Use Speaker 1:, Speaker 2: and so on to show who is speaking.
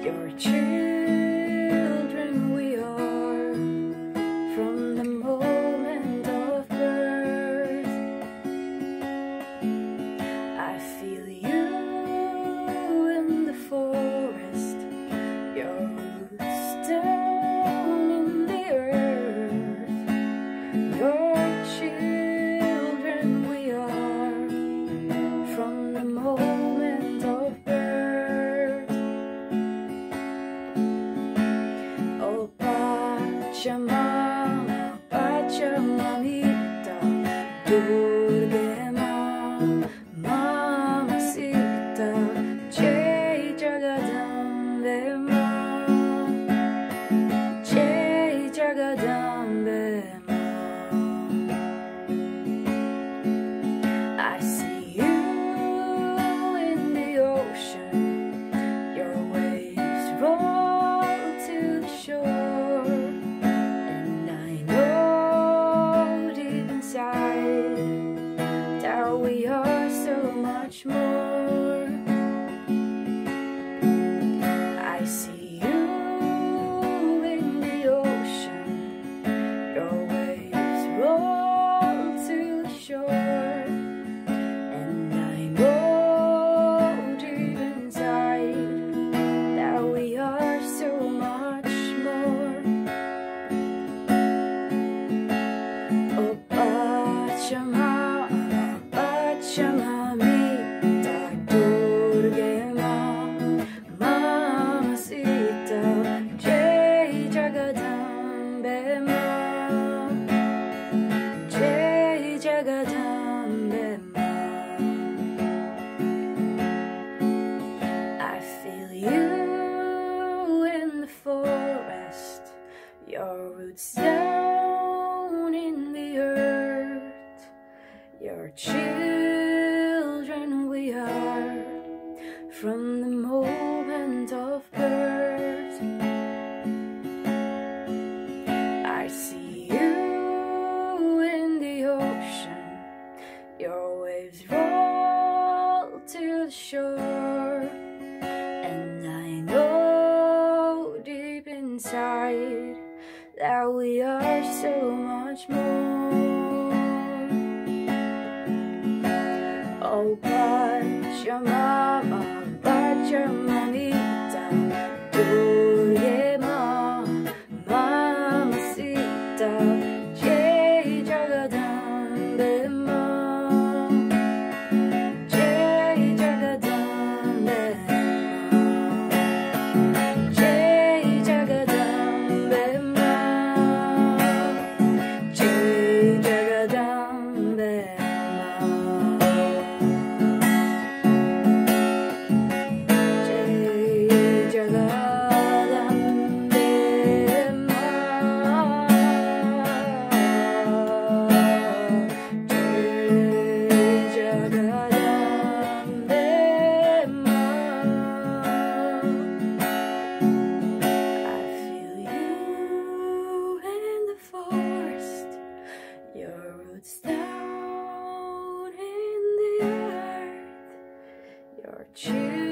Speaker 1: Your children we are from the moment of birth. I feel you in the forest, your roots down in the earth. Your children we are from the moment of birth. Oh, Pacha Mama, Pacha Mamita, Mamacita, Jai Jagadambe Ma, Jai Jagadambe Ma. I see you in the ocean, your waves roll to the shore, and I know deep inside that we are so much more. I see you in the ocean, your waves roll to the shore, and I know deep inside that we are so much more. Oh, Pacha Mamita, Mamacita, Jai Jagadambe Ma, Jai Jagadambe Ma. I feel you in the forest, your roots down in the earth. Your children we are from the moment of birth. I see you in the ocean, your waves roll to the shore, and I know deep inside that we are so much more. Oh, Pacha Mama, Pacha Mamita, Mamacita, Jai Jagadambe Ma, Jai Jagadambe Ma, Jai Jagadambe Ma, Jai Jagadambe your roots down in the earth, your children